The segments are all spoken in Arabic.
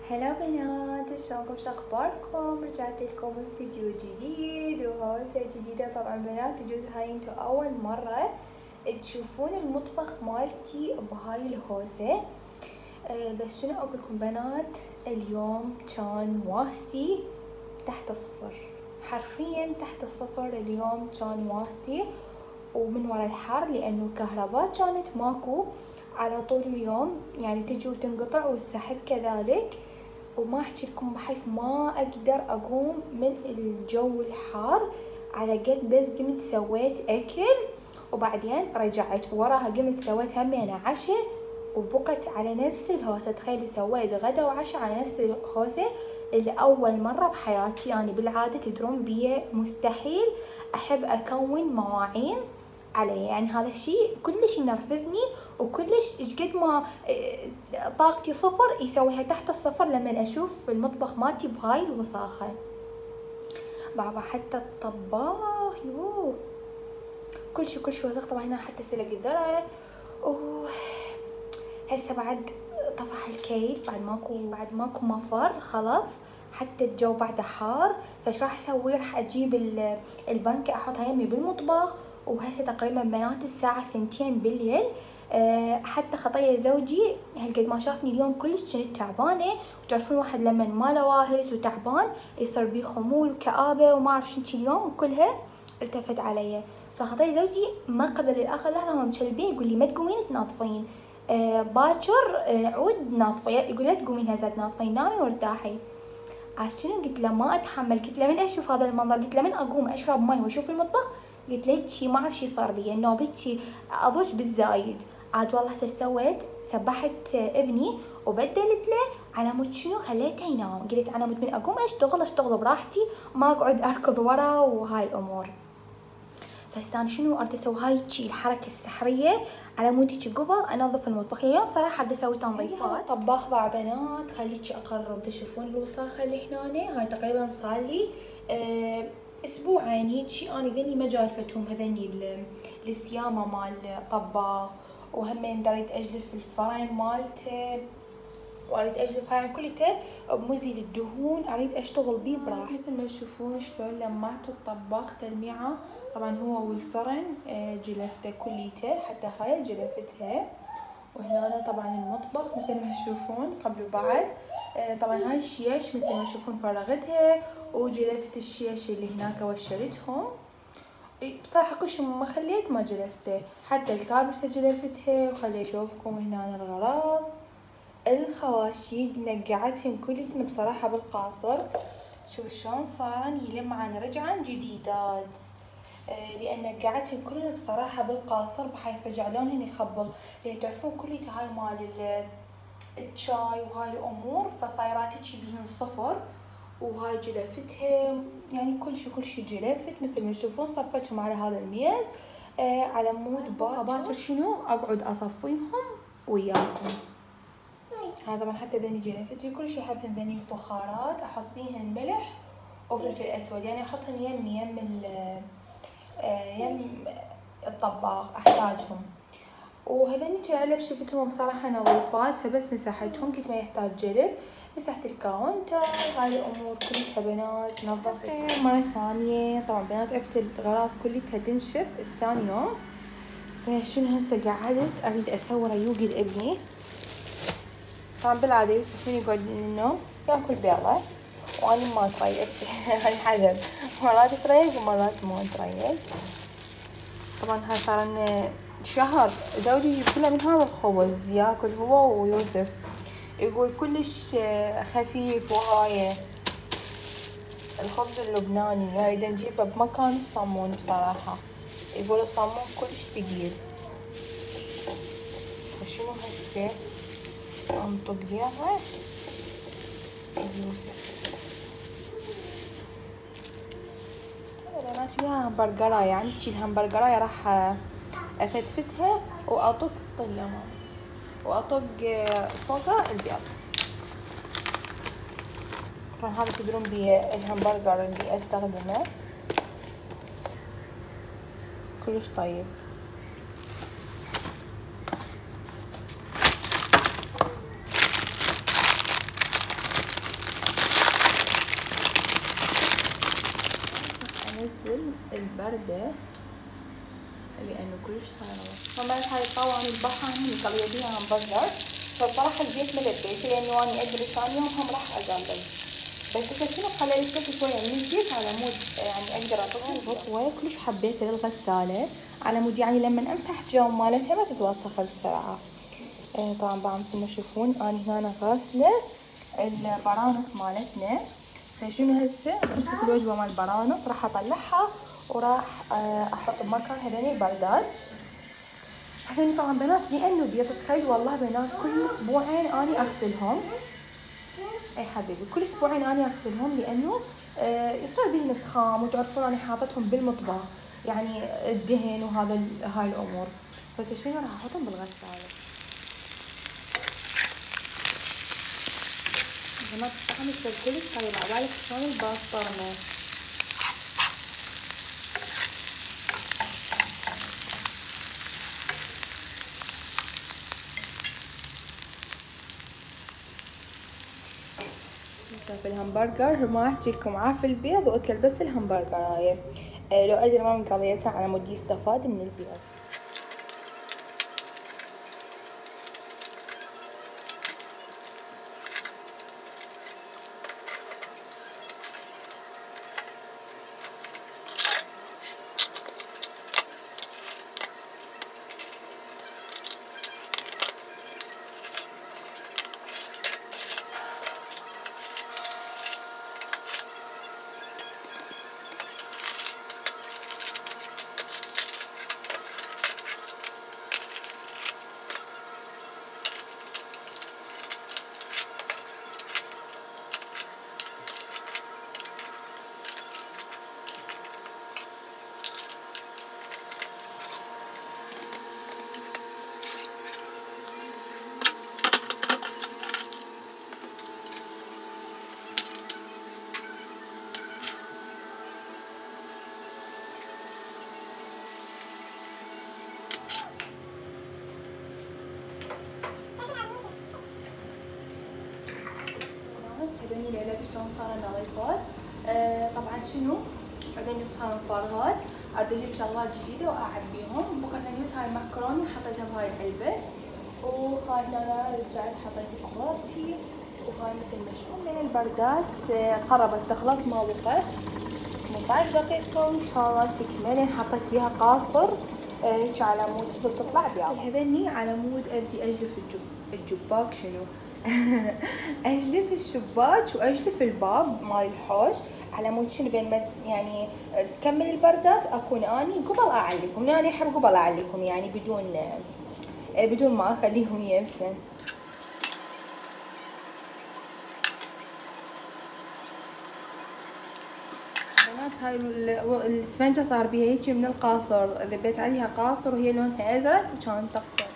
هلا بنات، شلونكم؟ شو اخباركم؟ رجعت لكم بفيديو جديد وهوسة جديدة. طبعا بنات يجوز هاي انتو اول مرة تشوفون المطبخ مالتي بهاي الهوسة. بس شنو اقول لكم بنات، اليوم كان واسي تحت الصفر، حرفيا تحت الصفر. اليوم كان واسي ومن وراء الحر لانه الكهرباء كانت ماكو على طول اليوم، يعني تجي وتنقطع والسحب كذلك. وما احكي لكم بحيث ما اقدر اقوم من الجو الحار، على قد بس قمت سويت اكل وبعدين رجعت وراها قمت سويت همين عشاء وبقت على نفس الهوسة. تخيلوا سويت غدا وعشاء على نفس الهوسة اللي اول مرة بحياتي. يعني بالعادة تدرون بيه مستحيل احب اكون مواعين عليه، يعني هذا الشيء كلش ينرفزني وكلش ايش قد ما طاقتي صفر يسويها تحت الصفر لما اشوف المطبخ مالتي بهاي الوساخة. بابا حتى الطباخ يوه كل شي وسخ. طبعا هنا حتى سلق الذرة هسه بعد طفح الكيل بعد ماكو مفر خلاص، حتى الجو بعده حار. فايش راح اسوي؟ راح اجيب البنكة احطها يمي بالمطبخ. وهسه تقريبا بنات الساعة 2 بالليل. حتى خطية زوجي هالقد ما شافني اليوم كلش كنت تعبانة، وتعرفون واحد لما ما له واهس وتعبان يصير بيه خمول وكآبة وما اعرف شنو اليوم كلها التفت علي. فخطية زوجي ما قبل الاخر لحظة هو مشلبين يقول لي ما تقومين تنظفين باكر عود نظفي، يقول لا تقومين هسه تنظفين، نامي وارتاحي. عشان قلت له ما اتحمل، قلت له من اشوف هذا المنظر، قلت له من اقوم اشرب مي واشوف المطبخ، قلت له شي ما اعرف شي صار بي، النوبه شي اضوج بالزايد. عاد والله هسه سويت سبحت ابني وبدلت له على مود شنو خليته ينام. قلت على مود من اقوم اشتغل براحتي، ما اقعد اركض ورا وهاي الامور. فهسه انا شنو اريد اسوي هاي شي الحركه السحريه على مود هيك قبل انظف المطبخ. اليوم صراحه بدي اسوي تنظيفات طباخ مع بنات. خليكي اقرب تشوفون الوساخه اللي هنا. هاي تقريبا صار لي اسبوعين هيجي انا ذني ما جالفتهم هذني السيامه مال طباخ. وهمين اريد اجلف الفرن مالته، واريد اجلف هاي كلته بمزيل الدهون، اريد اشتغل بيه براحتي. مثل ما تشوفون شلون لمعت الطباخ تلميعه. طبعا هو والفرن جلفته كليته، حتى هاي جلفتها. وهنا طبعا المطبخ مثل ما تشوفون قبل وبعد. طبعا هاي الشيش مثل ما تشوفون فرغتها وجلفت الشيش اللي هناك وشلتهم. بصراحة كل شي ما خليت ما جلفته، حتى الكابسة جلفتها. وخلي اشوفكم هنا الغراض الخواشيق نقعتهم كلهن بصراحة بالقاصر. شوف شلون صارن يلمعن رجعن جديدات، لان نقعتهم كلهن بصراحة بالقاصر بحيث رجع لونهن يخبل. لان تعرفون كليته هاي مال الشاي وهاي الامور، فصايرات هيجي بيهن صفر. وهاي جلفتها يعني كل شي جلفت مثل ما تشوفون. صفتهم على هذا الميز على مود باكر شنو اقعد اصفيهم وياكم. هذا طبعا حتى ذني جلفتي كل شي احبهن ذني الفخارات احط بيهن ملح وفلفل اسود، يعني احطهن يم الطباخ احتاجهم. وهذني علب شفتهم بصراحه نظيفات فبس مسحتهم، قلت ما يحتاج جلف. مسحت الكاونتر هاي الامور كلها بنات نظفت مرة ثانية. طبعا بنات عرفت الغراض كلها تنشف الثاني يوم. فشنو هسه قعدت اريد اسوي ريوقي لابني. طبعا بالعادة يوسف من يقعد من النوم ياكل بيضة وانا ما تريق على حسب، مرات تريق ومرات ما تريق. طبعا هاي صار لنا شهر زوجي يجيب كله من هذا الخبز ياكل هو ويوسف، يقول كلش خفيف. وهاي الخبز اللبناني يريد نجيبه بمكان الصمون بصراحة، يقول الصمون كلش ثقيل. فشنو هسه انطق بيها يوسف. بنات وياها همبرجراية، يعني تجي الهمبرجراية راح افتفتها واطق طية واطق فوقها البيض. طبعا هذا تدرون بيه الهمبرجر اللي استخدمه كلش طيب. باردة لانه كلش صايرة. كمان هاي الطاوة انا اذبحها من قليه بيها همبرجر، فبصراحة الزيت ما لبيته لانه انا ادري ثاني يوم هم راح اقلل، بس شنو خليت شوية من الزيت على مود يعني اقدر اطبخ الغطوة. كلش حبيت الغسالة على مود يعني لما امسح الجو مالتها ما تتوسخ بسرعة. طبعا مثل ما تشوفون انا هنا غاسلة البرانس مالتنا. فشنو هسه مسكت الوجبة مال البرانس راح اطلعها وراح احط بمكان هذين البردات. هذين طبعا بنات لانه بيتخيل والله بنات كل اسبوعين اني اغسلهم. اي حبيبي كل اسبوعين اني اغسلهم لانه يصير بيه نسخام وتعرفون انا حاطتهم بالمطبخ يعني الدهن وهذا هاي الامور. بس شنو راح احطهم بالغسالة. ما تستعمل كل طيب عبالك شلون البسطرمة. في الهمبرجر ما احكي لكم عاف البيض واكل بس الهمبرجر هاي لو ادري ما مقضيتها على مود يستفاد من البيض. هذني ليلى شلون صار نظيفات. طبعا شنو هذني صار مفرغات اريد اجيب شغلات جديده واعبيهم. بقت عندي بس هاي المعكرونه حطيتها بهاي العلبه، وهاي هنا رجعت حطيت كوارتي، وهاي مثل ما تشوفون من البردات قربت تخلص ما بقى 18 دقيقه وان شاء الله تكمل. حطيت فيها قاصر هيك على مود تطلع بيض. هذني على مود ابدي اجلف الجباك شنو اجلف الشباك واجلف الباب مال الحوش على مود شنو بين ما يعني تكمل البردات اكون اني قبل اعلقهم، لاني احب قبل اعلقهم يعني بدون ما اخليهم يبسن. بنات هاي الاسفنجة صار بيها هيك من القاصر، ذبيت عليها قاصر وهي لونها ازرق وكان تقطع.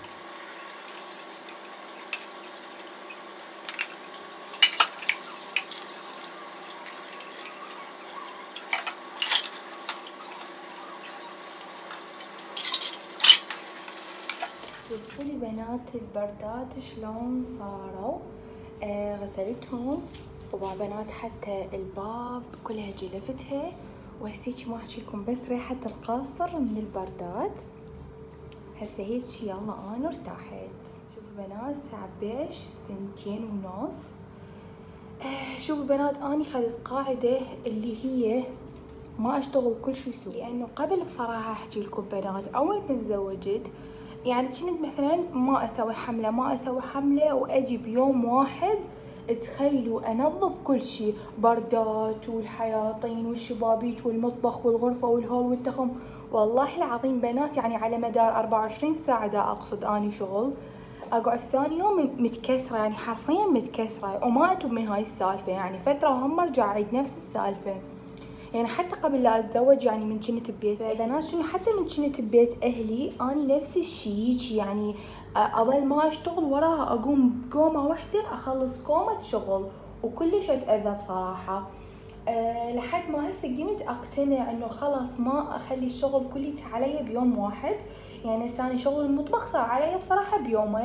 شوفوا لي بنات البردات شلون صاروا. غسلتهم طبعا بنات حتى الباب كلها جلفتها، وهسيك ما احكي لكم بس ريحة القاصر من البردات. هسه هيك يلا انا ارتاحت. شوفوا بنات الساعة بيش 2:30. شوفوا بنات اني خذت قاعدة اللي هي ما اشتغل كل شي سوى، لانه قبل بصراحة احكي لكم بنات اول ما تزوجت يعني كنت مثلا ما اسوي حملة واجي بيوم واحد تخيلوا انظف كل شي، بردات والحياطين والشبابيك والمطبخ والغرفة والهول والتخم. والله العظيم بنات يعني على مدار 24 ساعة دا اقصد اني شغل اقعد ثاني يوم متكسرة، يعني حرفيا متكسرة وما اتوب من هاي السالفة. يعني فترة وهم ارجع اعيد نفس السالفة. يعني حتى قبل لا اتزوج يعني من كنت ببيت بنات شنو حتى من كنت ببيت اهلي اني نفس الشيء، يعني اظل ما اشتغل وراها اقوم قومه واحده اخلص كومه شغل وكلش اتاذى بصراحه. لحد ما هسه قمت اقتنع انه خلاص ما اخلي الشغل كليته علي بيوم واحد. يعني هسه اني شغل المطبخ صار علي بصراحه بيومين،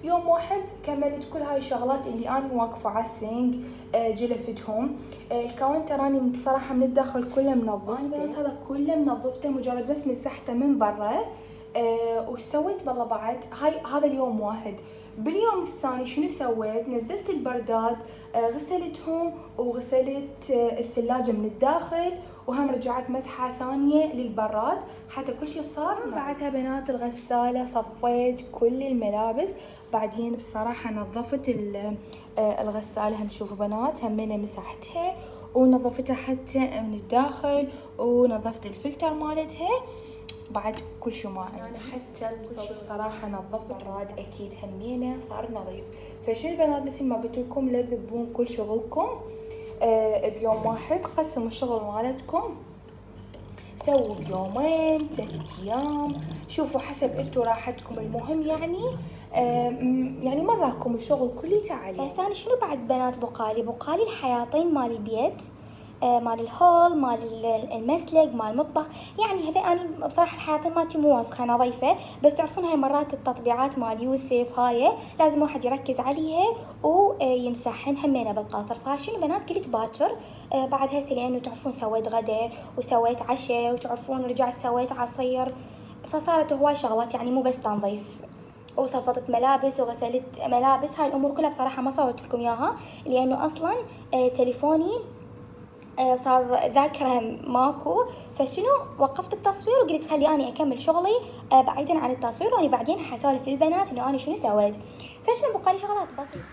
يوم واحد كملت كل هاي الشغلات اللي انا واقفه على السينك جلفتهم. الكاونتر اني بصراحه من الداخل كله منظفته، انا هذا كله منظفته مجرد بس مسحته من برا. وش سويت بالله بعد؟ هذا اليوم واحد. باليوم الثاني شنو سويت؟ نزلت البردات، غسلتهم وغسلت الثلاجة من الداخل، وهم رجعت مسحة ثانية للبراد حتى كل شيء صار. بعدها بنات الغسالة صفيت كل الملابس، بعدين بصراحة نظفت الغسالة. هم شوفوا بنات همينة مسحتها ونظفتها حتى من الداخل، ونظفت الفلتر مالتها بعد كل شيء ما عندي. يعني حتى الفوق صراحة نظفت البراد أكيد همينة صار نظيف. فشو البنات مثل ما قلت لكم لا تذبون كل شغلكم بيوم واحد، قسموا الشغل مالتكم، سووا بيومين 3 أيام، شوفوا حسب انتوا راحتكم. المهم يعني مراكم الشغل كليته عليه. ثاني شنو بعد بنات بقالي الحياطين مال البيت، مال الهول، مال المسلك، مال المطبخ. يعني هذا انا بصراحه الحياطين مالتي مو وسخه نظيفه، بس تعرفون هاي مرات التطبيعات مال يوسف هاي لازم واحد يركز عليها ويمسحن همينه بالقاصر. فهاشين بنات قلت باكر بعد هسه، لانه تعرفون سويت غدا وسويت عشاء، وتعرفون رجعت سويت عصير، فصارت هواي شغلات يعني مو بس تنظيف. وصفطت ملابس وغسلت ملابس. هاي الامور كلها بصراحه ما صورت لكم اياها لانه اصلا تليفوني صار ذاكرة ماكو، فشنو وقفت التصوير وقلت خلي اني اكمل شغلي بعيدا عن التصوير، واني بعدين حسولف للبنات انه اني شنو سويت. فشنو بقالي شغلات بسيطة.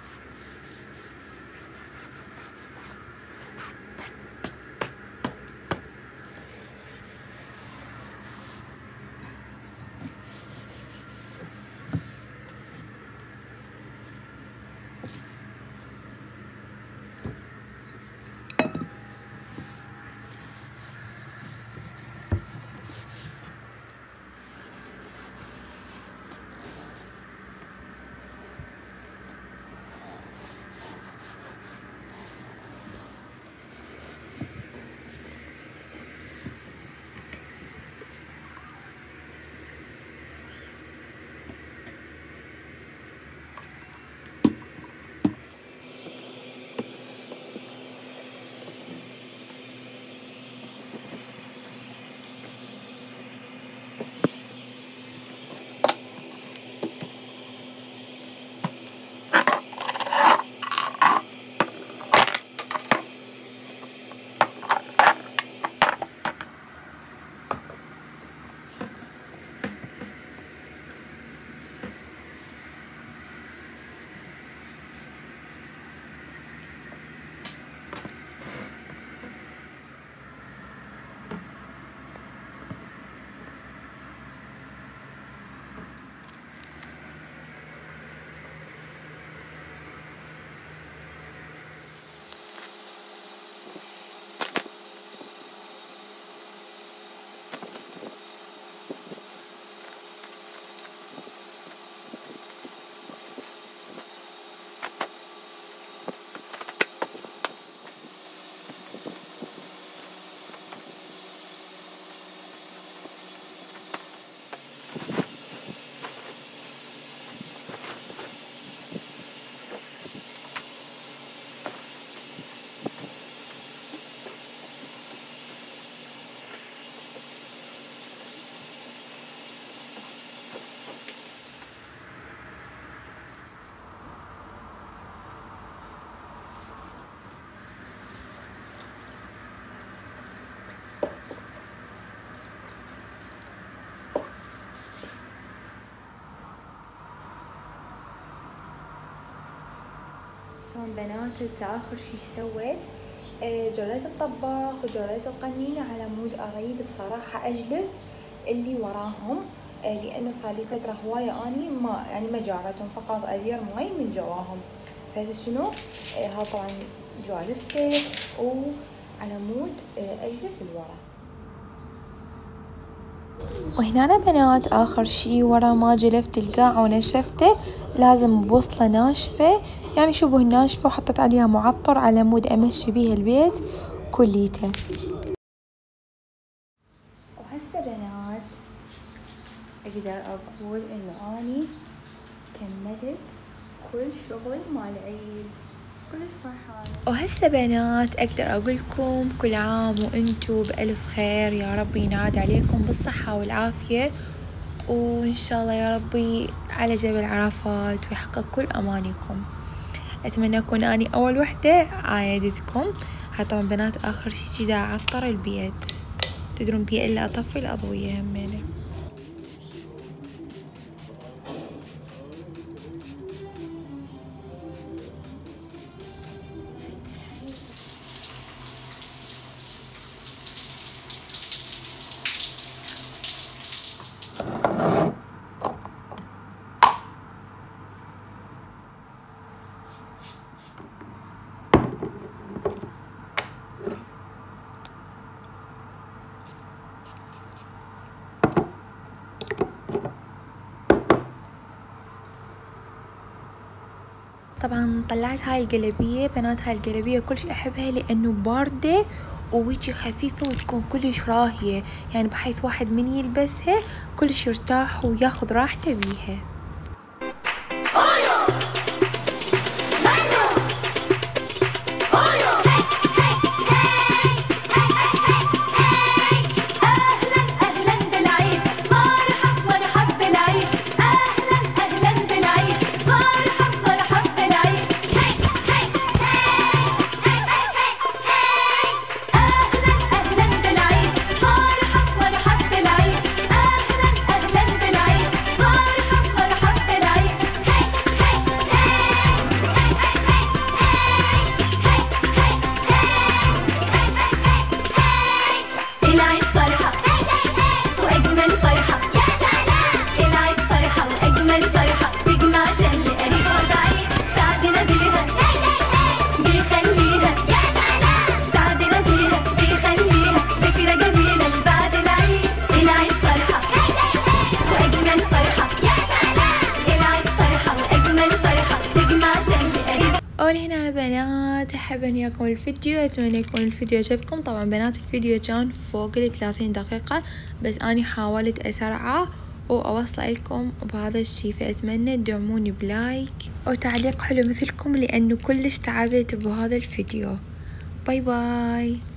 بنات آخر شي سويت جريت الطباخ وجريت القنينة على مود أريد بصراحة أجلف اللي وراهم، لأنه صار لي فترة هواية أني ما جارتهم، فقط أدير ماي من جواهم. فشنو ها طبعا جالفته وعلى مود أجلف الورا. وهنا بنات آخر شي ورا ما جلفت القاع ونشفته لازم بوصلة ناشفة، يعني شبه ناشفة، وحطيت عليها معطر على مود أمشي بيها البيت كليته. وهسه بنات أقدر أقول إنه أني كملت كل شغل مال عيد، كل فرحانة. وهسه بنات أقدر أقول لكم كل عام وأنتوا بألف خير، يا رب ينعاد عليكم بالصحة والعافية، وإن شاء الله يا ربي على جبل عرفات ويحقق كل أمانيكم. أتمنى أكون أني أول وحدة عايدتكم. طبعا بنات آخر شي كدا أعطر البيت، تدرون بيه إلا أطفي الأضوية همينة. طبعا طلعت هاي القلبية بنات، هاي القلبية كلش أحبها لأنه باردة وويجي خفيفة وتكون كلش راهية، يعني بحيث واحد من يلبسها كلش يرتاح وياخذ راحته بيها. ولهنا بنات أحب أن يكون الفيديو، أتمنى يكون الفيديو عجبكم. طبعا بنات الفيديو كان فوق 30 دقيقة، بس أنا حاولت أسرعه وأوصل لكم بهذا الشي، فأتمنى تدعموني بلايك وتعليق حلو مثلكم لأنه كلش تعبت بهذا الفيديو. باي باي.